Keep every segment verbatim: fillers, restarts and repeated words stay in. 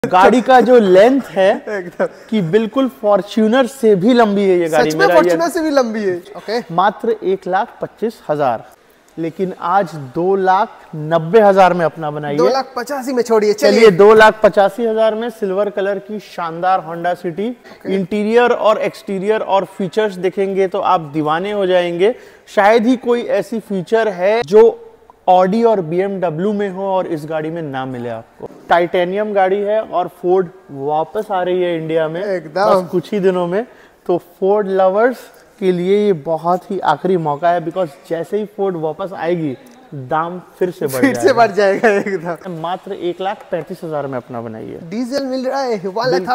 गाड़ी का जो लेंथ है एकदम कि बिल्कुल फॉर्च्यूनर से भी लंबी है ये गाड़ी। सच में फॉर्च्यूनर से भी लंबी है। ओके। मात्र एक लाख पच्चीस हजार, लेकिन आज दो लाख नब्बे हजार में अपना बनाइए। दो लाख पचासी में छोड़िए। चलिए दो लाख पचासी हजार में सिल्वर कलर की शानदार होंडा सिटी। इंटीरियर और एक्सटीरियर और फीचर्स देखेंगे तो आप दीवाने हो जाएंगे। शायद ही कोई ऐसी फीचर है जो ऑडी और बीएमडब्ल्यू में हो और इस गाड़ी में ना मिले आपको। टाइटेनियम गाड़ी है और फोर्ड वापस आ रही है इंडिया में बस कुछ ही दिनों में, तो फोर्ड लवर्स के लिए ये बहुत ही आखिरी मौका है, बिकॉज जैसे ही फोर्ड वापस आएगी दाम फिर से बढ़ फिर से बढ़ जाएगा एकदम। मात्र एक लाख पैंतीस हजार में अपना बनाइए। डीजल मिल रहा है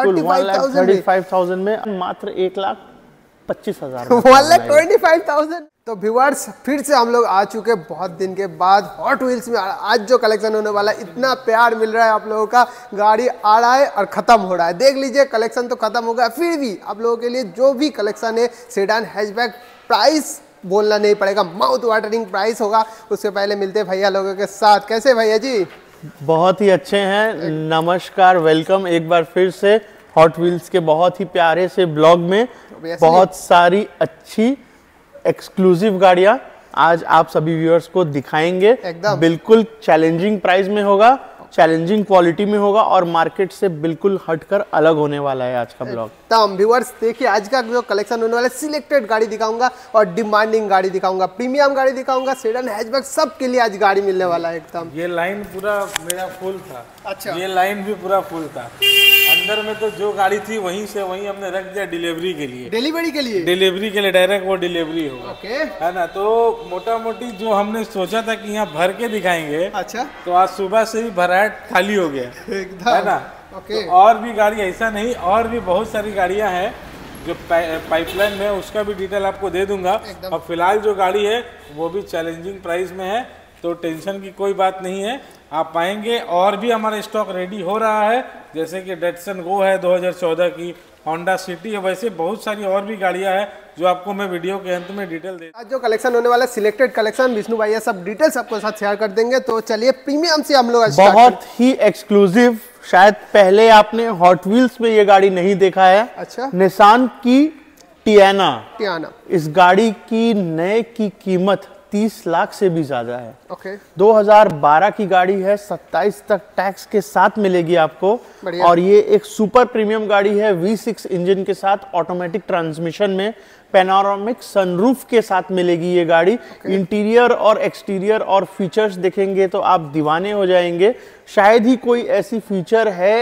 थर्टी फाइव थाउजेंड में, मात्र एक लाख पच्चीस हजार one lakh twenty five thousand. तो व्यूअर्स फिर से हम लोग आ चुके बहुत दिन के बाद हॉट व्हील्स में। आज जो कलेक्शन होने वाला है, इतना प्यार मिल रहा है आप लोगों का। गाड़ी आ रहा है और खत्म हो रहा है। देख लीजिए कलेक्शन तो खत्म हो गया, फिर भी आप लोगों के लिए जो भी कलेक्शन है सेडान हैचबैक, प्राइस बोलना नहीं पड़ेगा, माउथ वाटरिंग प्राइस होगा। उससे पहले मिलते भैया लोगों के साथ। कैसे भैया जी? बहुत ही अच्छे हैं, नमस्कार, वेलकम एक बार फिर से हॉट व्हील्स के बहुत ही प्यारे से ब्लॉग में। बहुत सारी अच्छी एक्सक्लूसिव गाड़ियां आज आप सभी व्यूअर्स को दिखाएंगे। बिल्कुल चैलेंजिंग प्राइस में होगा, चैलेंजिंग क्वालिटी में होगा और मार्केट से बिल्कुल हटकर अलग होने वाला है आज का ब्लॉग। तमाम व्यूअर्स देखिए आज का जो कलेक्शन होने वाला है, सिलेक्टेड गाड़ी दिखाऊंगा और डिमांडिंग गाड़ी दिखाऊंगा, प्रीमियम गाड़ी दिखाऊंगा, सेडान हैचबैक, सब के लिए आज गाड़ी मिलने वाला है एकदम। ये लाइन पूरा मेरा फुल था। अच्छा। ये लाइन भी पूरा फुल था। अंदर में तो जो गाड़ी थी वहीं से वहीं हमने रख दिया डिलीवरी के लिए। डिलीवरी के लिए डिलीवरी के लिए डायरेक्ट वो डिलीवरी होगा। ओके। है ना, तो मोटा मोटी जो हमने सोचा था कि यहाँ भर के दिखाएंगे, अच्छा, तो आज सुबह से ही भराट खाली हो गया है ना। ओके। तो और भी गाड़ी ऐसा नहीं, और भी बहुत सारी गाड़ियाँ हैं जो पाइपलाइन में, उसका भी डिटेल आपको दे दूंगा। और फिलहाल जो गाड़ी है वो भी चैलेंजिंग प्राइस में है, तो टेंशन की कोई बात नहीं है। आप पाएंगे और भी हमारा स्टॉक रेडी हो रहा है, जैसे कि डेटसन गो है दो हज़ार चौदह की, होंडा सिटी है, वैसे बहुत सारी और भी गाड़ियां हैं जो आपको मैं वीडियो के अंत में डिटेल दे। आज जो कलेक्शन होने वाला है सिलेक्टेड कलेक्शन, विष्णु भैया सब डिटेल्स आपको साथ शेयर कर देंगे। तो चलिए प्रीमियम से हम लोग बहुत ही एक्सक्लूसिव, शायद पहले आपने हॉट व्हील्स में ये गाड़ी नहीं देखा है। अच्छा। निसान की टियाना। टियाना इस गाड़ी की नए की कीमत तीस लाख से भी ज्यादा है। ओके। दो हज़ार बारह की गाड़ी है, सत्ताईस तक टैक्स के साथ मिलेगी आपको। और ये एक सुपर प्रीमियम गाड़ी है, वी सिक्स इंजन के साथ, ऑटोमेटिक ट्रांसमिशन में, पैनोरामिक सनरूफ के साथ मिलेगी ये गाड़ी। इंटीरियर और एक्सटीरियर और फीचर्स देखेंगे तो आप दीवाने हो जाएंगे। शायद ही कोई ऐसी फीचर है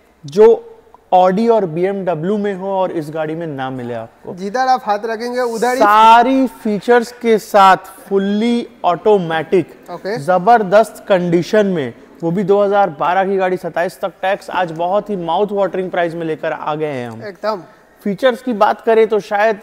जो ऑडी और बीएमडब्ल्यू में हो और इस गाड़ी में ना मिले आपको। जिधर आप हाथ रखेंगे उधर सारी फीचर्स के साथ फुल्ली ऑटोमेटिक, जबरदस्त कंडीशन में, वो भी दो हज़ार बारह की गाड़ी, सत्ताईस तक टैक्स। आज बहुत ही माउथ वाटरिंग प्राइस में लेकर आ गए हैं हम एकदम। फीचर्स की बात करें तो शायद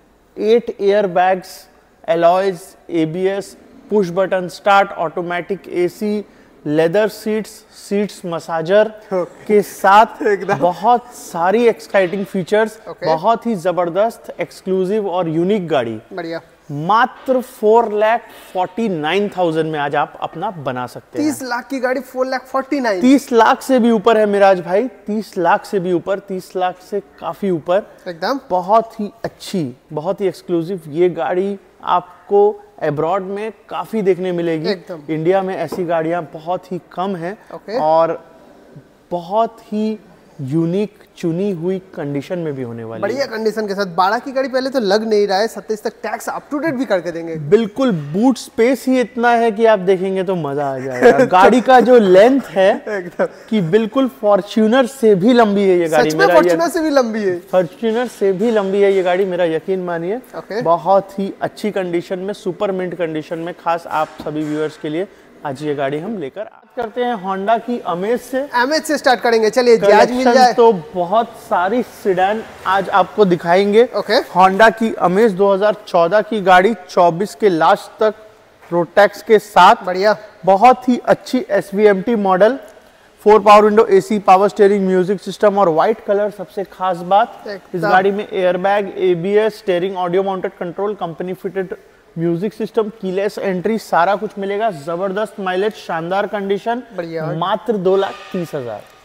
eight air bags, alloys, ABS, push button start, automatic AC, leather seats, seats massager के साथ बहुत सारी एक्साइटिंग फीचर्स। बहुत ही जबरदस्त एक्सक्लूसिव और यूनिक गाड़ी। बढ़िया। मात्र four lakh forty nine thousand में आज आप अपना बना सकते हैं। तीस लाख की गाड़ी फोर लाख फोर्टी नाइन। तीस लाख से भी ऊपर है मिराज भाई, तीस लाख से भी ऊपर, तीस लाख से काफी ऊपर एकदम। बहुत ही अच्छी, बहुत ही एक्सक्लूसिव ये गाड़ी आपको अब्रॉड में काफी देखने मिलेगी। इंडिया में ऐसी गाड़ियां बहुत ही कम हैं और बहुत ही यूनिक चुनी हुई कंडीशन में भी होने वाली। बढ़िया कंडीशन के साथ। बारह की गाड़ी पहले तो लग नहीं रहा है, सत्ताईस तक टैक्स अप टू डेट भी करके देंगे। बिल्कुल, बूट स्पेस ही इतना है कि आप देखेंगे तो मजा आ जाएगा। गाड़ी का जो लेंथ है एकदम कि बिल्कुल फॉर्च्यूनर से भी लंबी है ये गाड़ी। सच में फॉर्च्यूनर से भी लंबी है। फॉर्च्यूनर से भी लंबी है ये गाड़ी, मेरा यकीन मानिए। बहुत ही अच्छी कंडीशन में, सुपर मिंट कंडीशन में, खास आप सभी व्यूअर्स के लिए आज ये गाड़ी हम लेकर करते हैं होंडा की अमेज से। अमेज से स्टार्ट करेंगे। चलिए आज मिल जाए तो बहुत सारी सेडान आज आपको दिखाएंगे। ओके। होंडा की अमेज दो हज़ार चौदह की गाड़ी, चौबीस के लास्ट तक रोड टैक्स के साथ। बढ़िया। बहुत ही अच्छी SVMT model, four power window, AC, power steering, music system और व्हाइट कलर। सबसे खास बात इस गाड़ी में airbag, ABS, steering, audio mounted control, company fitted music system, keyless entry, सारा कुछ मिलेगा। जबरदस्त माइलेज, शानदार कंडीशन, मात्र दो लाख तीस हजार।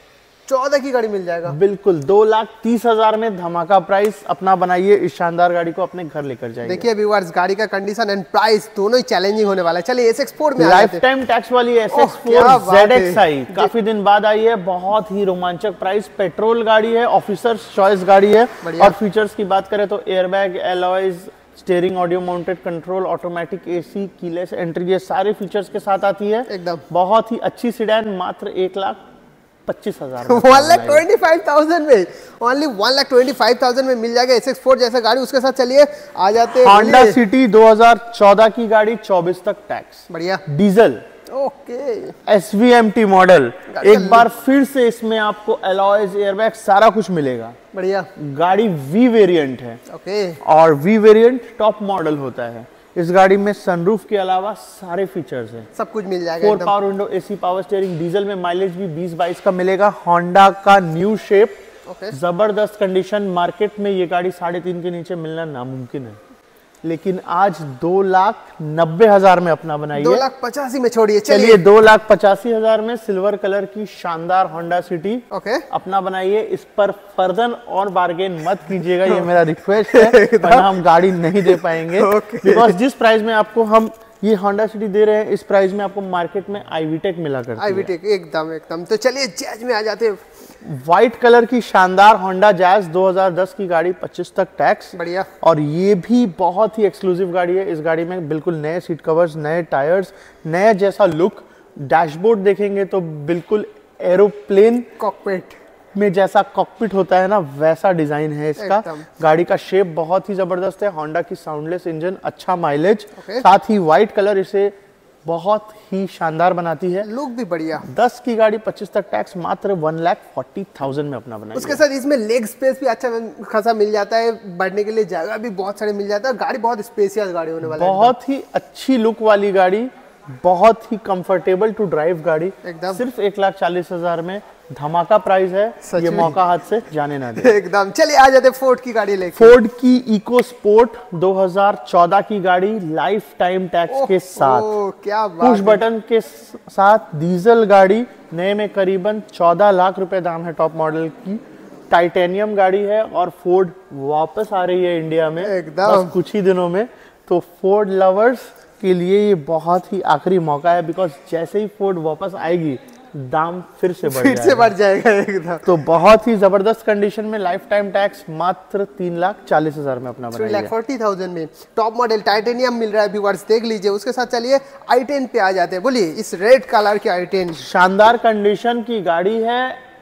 चौदह की गाड़ी मिल जाएगा। बिल्कुल, दो लाख तीस हजार में धमाका प्राइस। अपना बनाइए, इस शानदार गाड़ी को अपने घर लेकर जाइए। देखिए व्यूअर्स, गाड़ी का कंडीशन एंड प्राइस दोनों ही चैलेंजिंग होने वाला है। चलिए एस एक्स फोर में लाइफ टाइम टैक्स वाली S X four Z X I काफी दिन बाद आई है। बहुत ही रोमांचक प्राइस, पेट्रोल गाड़ी है, ऑफिसर्स चॉइस गाड़ी है। और फीचर्स की बात करें तो airbag, alloys, steering, audio mounted control, automatic AC, keyless entry, ये सारे फीचर्स के साथ आती है। एकदम बहुत ही अच्छी सेडान, मात्र एक लाख पच्चीस हजार one lakh twenty five thousand में, only one lakh twenty five thousand में मिल जाएगा एस एक्स फोर जैसा गाड़ी। उसके साथ चलिए आ जाते हैं होंडा सिटी दो हज़ार चौदह की गाड़ी, चौबीस तक टैक्स, बढ़िया diesel, okay, S V M T model. एक बार फिर से इसमें आपको अलॉयज, एयरबैग, सारा कुछ मिलेगा। बढ़िया, गाड़ी वी वेरिएंट है, ओके, और वी वेरिएंट टॉप मॉडल होता है। इस गाड़ी में सनरूफ के अलावा सारे फीचर्स हैं, सब कुछ मिल जाएगा। Four power window, AC, power steering, diesel में माइलेज भी बीस बाईस का मिलेगा। होंडा का न्यू शेप, ओके, जबरदस्त कंडीशन। मार्केट में ये गाड़ी साढ़े तीन के नीचे मिलना नामुमकिन है, लेकिन आज दो लाख नब्बे हजार में अपना बनाइए। दो लाख पचासी में छोड़िए। चलिए दो लाख पचासी हजार में सिल्वर कलर की शानदार होंडा सिटी, ओके, अपना बनाइए। इस पर फर्दन और बार्गेन मत कीजिएगा, ये मेरा रिक्वेस्ट है, वरना हम गाड़ी नहीं दे पाएंगे। बिकॉज जिस प्राइस में आपको हम ये होंडा सिटी दे रहे हैं, इस प्राइस में आपको मार्केट में आईवीटेक मिला करती है। आईवीटेक एकदम एकदम। तो चलिए जैज में आ जाते हैं। व्हाइट कलर की शानदार होंडा जैज दो हज़ार दस की गाड़ी, पच्चीस तक टैक्स, बढ़िया। और ये भी बहुत ही एक्सक्लूसिव गाड़ी है। इस गाड़ी में बिल्कुल नए सीट कवर्स, नए टायर्स, नया जैसा लुक। डैशबोर्ड देखेंगे तो बिल्कुल एरोप्लेन कॉकपिट में जैसा कॉकपिट होता है ना, वैसा डिजाइन है इसका। गाड़ी का शेप बहुत ही जबरदस्त है। होंडा की साउंडलेस इंजन, अच्छा माइलेज, साथ ही व्हाइट कलर इसे बहुत ही शानदार बनाती है। लुक भी बढ़िया। दस की गाड़ी, पच्चीस तक टैक्स, मात्र वन लाख फोर्टी थाउजेंड में अपना बनाई। उसके साथ इसमें लेग स्पेस भी अच्छा खासा मिल जाता है, बैठने के लिए जगह भी बहुत सारे मिल जाता है। गाड़ी बहुत स्पेशियस गाड़ी होने वाली है, बहुत ही अच्छी लुक वाली गाड़ी, बहुत ही कंफर्टेबल टू ड्राइव गाड़ी। एकदम सिर्फ एक लाख चालीस हजार में धमाका प्राइस है, ये मौका हाथ से जाने ना दे। एकदम। चलिए आ जाते फोर्ड की गाड़ी लेके। फोर्ड की इको स्पोर्ट दो हज़ार चौदह की गाड़ी, लाइफ टाइम टैक्स के साथ, ओ, क्या पुश बटन के साथ, डीजल गाड़ी, नए में करीबन चौदह लाख रुपए दाम है। टॉप मॉडल की टाइटेनियम गाड़ी है, और फोर्ड वापस आ रही है इंडिया में बस कुछ ही दिनों में। तो फोर्ड लवर्स के लिए ये बहुत ही आखिरी मौका है, बिकॉज जैसे ही फोर्ड वापस आएगी दाम फिर से बढ़ फिर से बढ़ जाएगा एकदम। तो बहुत ही जबरदस्त कंडीशन में, लाइफ टाइम टैक्स, मात्र तीन लाख चालीस हजार में अपना बनाइए। तीन लाख चालीस हज़ार में टॉप मॉडल टाइटेनियम मिल रहा है, व्यूअर्स देख लीजिए। उसके साथ चलिए आई टेन पे आ जाते हैं। बोलिए, इस रेड कलर की आई टेन शानदार कंडीशन की गाड़ी है।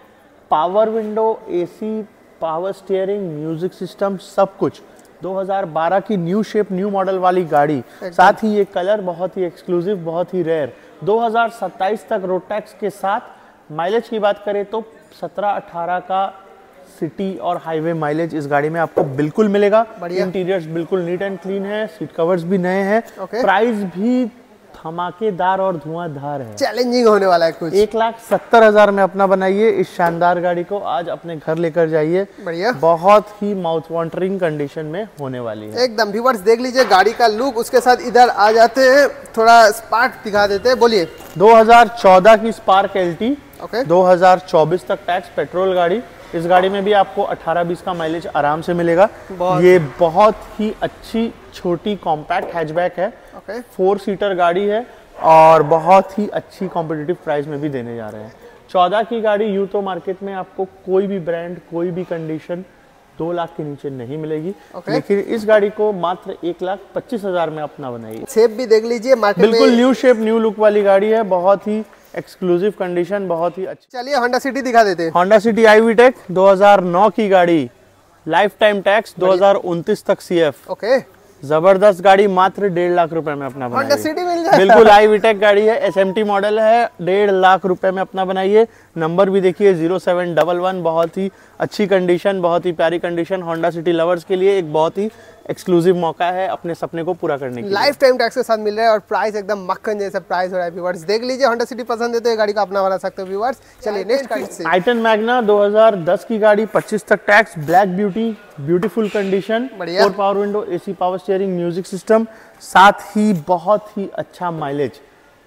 Power window, AC, power steering, music system, सब कुछ। दो हज़ार बारह की न्यू शेप, न्यू मॉडल वाली गाड़ी, साथ ही ये कलर बहुत ही एक्सक्लूसिव, बहुत ही रेयर। दो हज़ार सत्ताईस तक रोड टैक्स के साथ। माइलेज की बात करें तो सत्रह अठारह का सिटी और हाईवे माइलेज इस गाड़ी में आपको बिल्कुल मिलेगा। इंटीरियर्स बिल्कुल नीट एंड क्लीन है, सीट कवर्स भी नए हैं। प्राइस भी धमाकेदार और धुआंधार है, चैलेंजिंग होने वाला है कुछ। एक लाख सत्तर हजार में अपना बनाइए। इस शानदार गाड़ी को आज अपने घर लेकर जाइए, बढ़िया, बहुत ही माउथ वाटरिंग कंडीशन में होने वाली है। एकदम। व्यूअर्स देख लीजिए गाड़ी का लुक। उसके साथ इधर आ जाते हैं, थोड़ा स्पार्क दिखा देते हैं। बोलिए, दो हज़ार चौदह की स्पार्क एलटी, ओके, दो हज़ार चौबीस तक टैक्स, पेट्रोल गाड़ी। इस गाड़ी में भी आपको अठारह बीस का माइलेज आराम से मिलेगा। ये बहुत ही अच्छी छोटी कॉम्पैक्ट हैचबैक है, ओके, फोर सीटर गाड़ी है, और बहुत ही अच्छी कॉम्पिटिटिव प्राइस में भी देने जा रहे हैं। चौदह की गाड़ी यूं तो मार्केट में आपको कोई भी ब्रांड, कोई भी कंडीशन दो लाख के नीचे नहीं मिलेगी, लेकिन इस गाड़ी को मात्र एक लाख पच्चीस हजार में अपना बनाइए। शेप भी देख लीजिए, मार्केट बिल्कुल न्यू शेप, न्यू लुक वाली गाड़ी है, बहुत ही एक्सक्लूसिव कंडीशन, बहुत ही अच्छी। चलिए होंडा सिटी दिखा देते हैं। होंडा सिटी आईवीटेक दो हज़ार नौ की गाड़ी, लाइफ टाइम टैक्स, दो हज़ार उनतीस तक सीएफ, ओके, जबरदस्त गाड़ी, मात्र डेढ़ लाख रुपए में अपना होंडा सिटी मिल जाएगा। बिल्कुल आईवीटेक गाड़ी है, एसएमटी मॉडल है, डेढ़ लाख रुपए में अपना बनाइए। नंबर भी देखिए जीरो सेवन डबल वन, बहुत ही अच्छी कंडीशन, बहुत ही प्यारी कंडीशन। होंडा सिटी लवर्स के लिए एक बहुत ही एक्सक्लूसिव मौका है अपने सपने को पूरा करने के लिए। लाइफ टाइम टैक्स के साथ मिल रहा है, और प्राइस एकदम मक्खन जैसा प्राइस हो रहा है। व्यूअर्स देख लीजिए, होंडा सिटी पसंद है तो ये गाड़ी का अपना बना सकते हो व्यूअर्स। चलिए नेक्स्ट गाड़ी से आइटन मैग्ना दो हज़ार दस की गाड़ी, पच्चीस तक tax, black beauty, beautiful condition, four power window, AC, power steering, music system, साथ ही बहुत ही अच्छा माइलेज।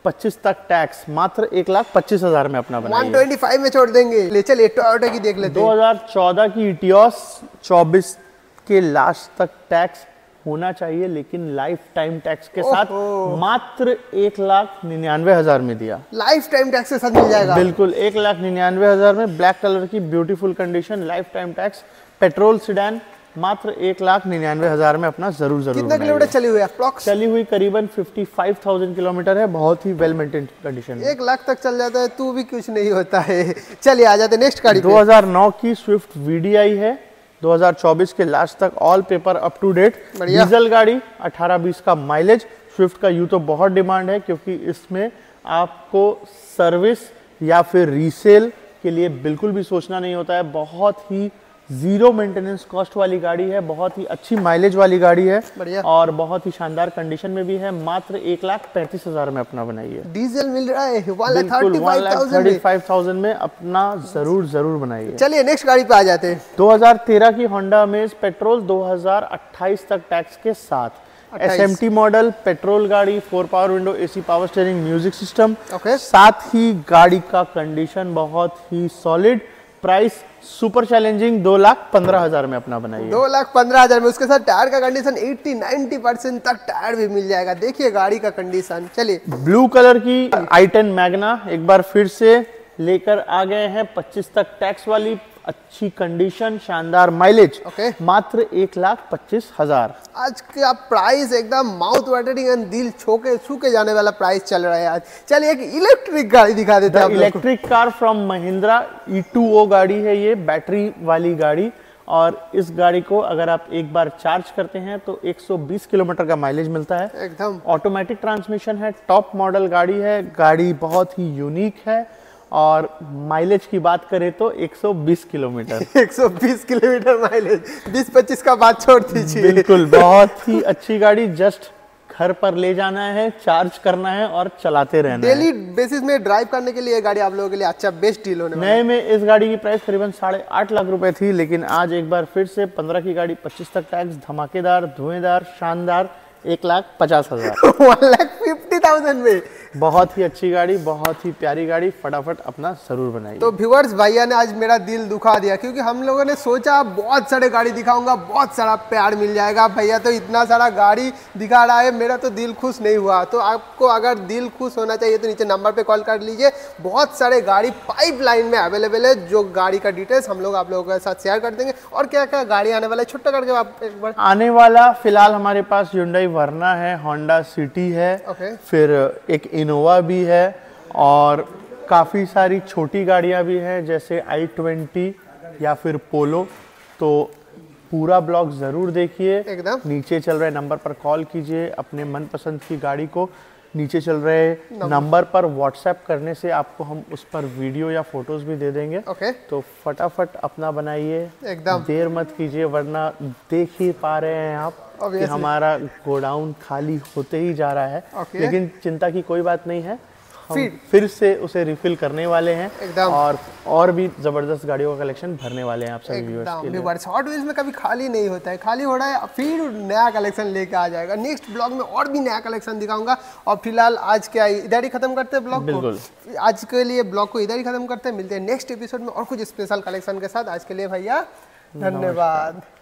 पच्चीस तक टैक्स, मात्र एक लाख पच्चीस हजार में अपना बनाइए। एक सौ पच्चीस में छोड़ देंगे। ले चलिए टोयोटा की देख लेते हैं। दो हज़ार चौदह की इटियोस, चौबीस के लास्ट तक टैक्स होना चाहिए, लेकिन लाइफ टाइम टैक्स के साथ मात्र एक लाख निन्यानवे हजार में दिया। लाइफ टाइम टैक्स के साथ मिल जाएगा? बिल्कुल, एक लाख निन्यानवे हजार में ब्लैक कलर की beautiful condition, life time tax, petrol sedan, मात्र एक लाख निन्यानवे हजार में अपना जरूर जरूर कितना किलोमीटर चली हुई है? चली हुई करीबन पचपन हज़ार किलोमीटर है, बहुत ही वेल मेंटेन कंडीशन है। एक लाख तक चल जाता है तू भी कुछ नहीं होता है। चलिए आ जाते नेक्स्ट गाड़ी। दो हज़ार नौ की स्विफ्ट वीडीआई है, दो हज़ार चौबीस के लास्ट तक all paper up to date, diesel गाड़ी, अठारह बीस का माइलेज। स्विफ्ट का यूं तो बहुत डिमांड है, क्योंकि इसमें आपको सर्विस या फिर रीसेल के लिए बिल्कुल भी सोचना नहीं होता है। बहुत ही जीरो मेंटेनेंस कॉस्ट वाली गाड़ी है, बहुत ही अच्छी माइलेज वाली गाड़ी है और बहुत ही शानदार कंडीशन में भी है। मात्र एक लाख पैंतीस हजार में अपना बनाइए। डीजल मिल रहा है one lakh thirty five thousand में अपना जरूर जरूर बनाइए। चलिए नेक्स्ट गाड़ी पे आ जाते हैं। दो हज़ार तेरह की होंडा अमेज पेट्रोल, दो हज़ार अट्ठाईस तक टैक्स के साथ, एसएमटी मॉडल, पेट्रोल गाड़ी, four power window, AC power steering, music system, साथ ही गाड़ी का कंडीशन बहुत ही सॉलिड। प्राइस सुपर चैलेंजिंग, दो लाख पंद्रह हजार में अपना बनाइए। दो लाख पंद्रह हजार में उसके साथ टायर का कंडीशन अस्सी नब्बे परसेंट तक टायर भी मिल जाएगा। देखिए गाड़ी का कंडीशन। चलिए ब्लू कलर की आई टेन मैग्ना एक बार फिर से लेकर आ गए हैं, पच्चीस तक टैक्स वाली, अच्छी कंडीशन, शानदार माइलेज, okay. मात्र एक लाख पच्चीस हजार। आज का प्राइस एकदम माउथ वाटरिंग एंड दिल छोके छूके जाने वाला प्राइस चल रहा है आज। चलिए एक इलेक्ट्रिक गाड़ी दिखा देते हैं। Electric car from Mahindra, E two O गाड़ी है ये, बैटरी वाली गाड़ी, और इस गाड़ी को अगर आप एक बार चार्ज करते हैं तो एक सौ बीस किलोमीटर का माइलेज मिलता है। एकदम ऑटोमेटिक ट्रांसमिशन है, टॉप मॉडल गाड़ी है, गाड़ी बहुत ही यूनिक है और माइलेज की बात करें तो एक सौ बीस किलोमीटर एक सौ बीस किलोमीटर माइलेज, बीस पच्चीस का बात छोड़ दीजिए। बिल्कुल, बहुत ही अच्छी गाड़ी, जस्ट घर पर ले जाना है, चार्ज करना है और चलाते रहना है। डेली बेसिस में ड्राइव करने के लिए गाड़ी आप लोगों के लिए अच्छा बेस्ट डील होने वाला है। नए में इस गाड़ी की प्राइस करीबन साढ़े आठ लाख रुपए थी, लेकिन आज एक बार फिर से पंद्रह की गाड़ी, पच्चीस तक टैक्स, धमाकेदार, धुएंदार, शानदार, एक लाख पचास हजार वन लाख फिफ्टी थाउजेंड में। बहुत ही अच्छी गाड़ी, बहुत ही प्यारी गाड़ी, फटाफट अपना जरूर बनाइए। तो व्यूअर्स, भैया ने आज मेरा दिल दुखा दिया, क्योंकि हम लोगों ने सोचा बहुत सारे गाड़ी दिखाऊंगा, बहुत सारा प्यार मिल जाएगा। भैया तो इतना सारा गाड़ी दिखा रहा है, मेरा तो दिल खुश नहीं हुआ। तो आपको अगर दिल खुश होना चाहिए तो नीचे नंबर पे कॉल कर लीजिए। बहुत सारे गाड़ी पाइपलाइन में अवेलेबल है, जो गाड़ी का डिटेल्स हम लोग आप लोगों के साथ शेयर कर देंगे। और क्या क्या गाड़ी आने वाला है, छोटा करके आप एक बार। आने वाला फिलहाल हमारे पास Hyundai वर्ना है, होंडा सिटी है, okay. फिर एक इनोवा भी है और काफ़ी सारी छोटी गाड़ियां भी हैं, जैसे आई ट्वेंटी या फिर पोलो। तो पूरा ब्लॉग ज़रूर देखिए, एकदम नीचे चल रहे नंबर पर कॉल कीजिए, अपने मनपसंद की गाड़ी को नीचे चल रहे नंबर पर व्हाट्सएप करने से आपको हम उस पर वीडियो या फोटोज भी दे देंगे। okay. तो फटाफट अपना बनाइए, एकदम देर मत कीजिए, वरना देख ही पा रहे हैं आप कि हमारा गोडाउन खाली होते ही जा रहा है। okay. लेकिन चिंता की कोई बात नहीं है, हम फिर, फिर से उसे रिफिल करने वाले हैं एकदम और और भी जबरदस्त गाड़ियों का कलेक्शन भरने वाले हैं आप सभी व्यूअर्स के लिए। हॉट व्हील्स में कभी खाली नहीं होता है, खाली हो रहा है, फिर नया कलेक्शन लेके आ जाएगा। नेक्स्ट ब्लॉग में और भी नया कलेक्शन दिखाऊंगा। और फिलहाल आज क्या इधर ही खत्म करते हैं ब्लॉग को। आज के लिए ब्लॉग को इधर ही खत्म करते हैं, मिलते हैं नेक्स्ट एपिसोड में और कुछ स्पेशल कलेक्शन के साथ। आज के लिए भैया धन्यवाद।